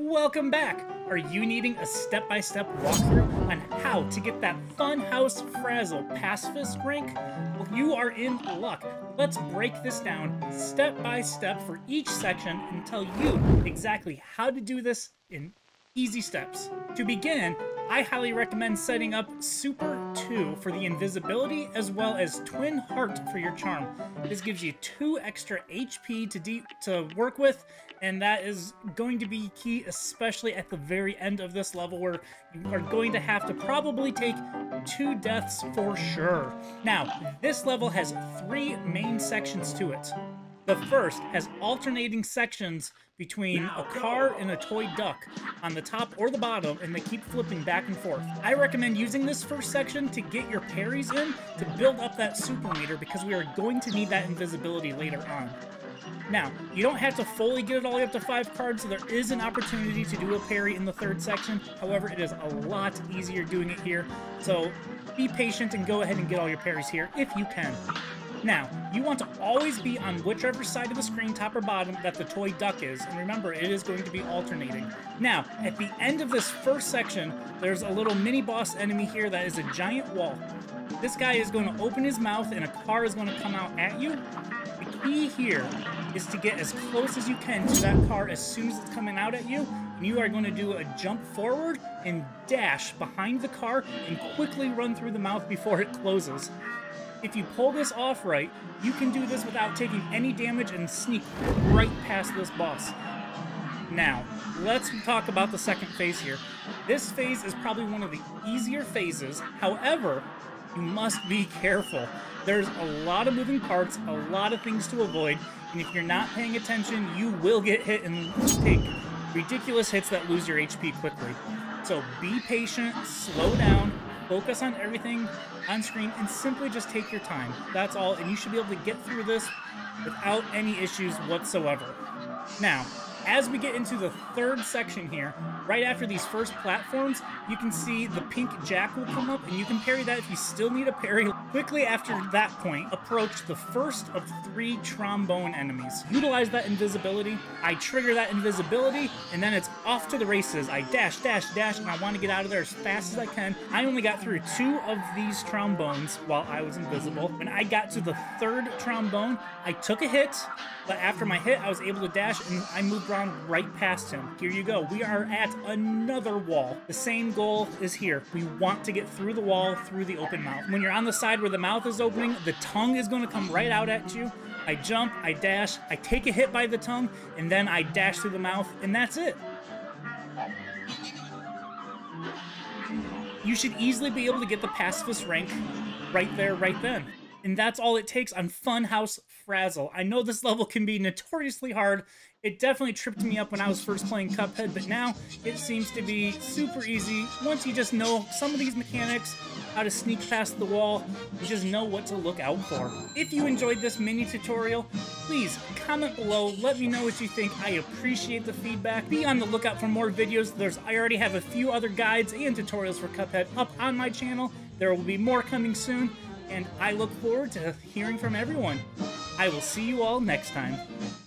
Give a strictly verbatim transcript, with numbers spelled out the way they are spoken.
Welcome back! Are you needing a step-by-step walkthrough on how to get that Funhouse Frazzle Pacifist rank? Well, you are in luck. Let's break this down step by step for each section and tell you exactly how to do this in easy steps. To begin, I highly recommend setting up Super two for the invisibility as well as Twin Heart for your charm. This gives you two extra H P to, de to work with, and that is going to be key, especially at the very end of this level where you are going to have to probably take two deaths for sure. Now, this level has three main sections to it. The first has alternating sections between a car and a toy duck on the top or the bottom, and they keep flipping back and forth. I recommend using this first section to get your parries in to build up that super meter because we are going to need that invisibility later on. Now, you don't have to fully get it all the way up to five cards, so there is an opportunity to do a parry in the third section. However, it is a lot easier doing it here, so be patient and go ahead and get all your parries here if you can. Now, you want to always be on whichever side of the screen, top or bottom, that the toy duck is, and remember, it is going to be alternating. Now, at the end of this first section, there's a little mini-boss enemy here that is a giant wall. This guy is going to open his mouth, and a car is going to come out at you. The key here is to get as close as you can to that car as soon as it's coming out at you, and you are going to do a jump forward and dash behind the car and quickly run through the mouth before it closes. If you pull this off right, you can do this without taking any damage and sneak right past this boss. Now, let's talk about the second phase here. This phase is probably one of the easier phases. However, you must be careful. There's a lot of moving parts, a lot of things to avoid, and if you're not paying attention, you will get hit and take ridiculous hits that lose your H P quickly. So be patient, slow down, focus on everything on screen, and simply just take your time. That's all, and you should be able to get through this without any issues whatsoever. Now, as we get into the third section here, right after these first platforms, you can see the pink jack will come up, and you can parry that if you still need a parry. Quickly after that point, approach the first of three trombone enemies. Utilize that invisibility. I trigger that invisibility, and then it's off to the races. I dash, dash, dash, and I want to get out of there as fast as I can. I only got through two of these trombones while I was invisible. When I got to the third trombone, I took a hit, but after my hit, I was able to dash, and I moved around right past him. Here you go. We are at another wall. The same goal is here. We want to get through the wall, through the open mouth. When you're on the side where the mouth is opening, the tongue is going to come right out at you. I jump, I dash, I take a hit by the tongue, and then I dash through the mouth, and that's it. You should easily be able to get the Pacifist rank right there, right then. And that's all it takes on Funhouse Frazzle. I know this level can be notoriously hard. It definitely tripped me up when I was first playing Cuphead, but now it seems to be super easy. Once you just know some of these mechanics, how to sneak past the wall, you just know what to look out for. If you enjoyed this mini tutorial, please comment below, let me know what you think. I appreciate the feedback. Be on the lookout for more videos. There's I already have a few other guides and tutorials for Cuphead up on my channel. There will be more coming soon, and I look forward to hearing from everyone. I will see you all next time.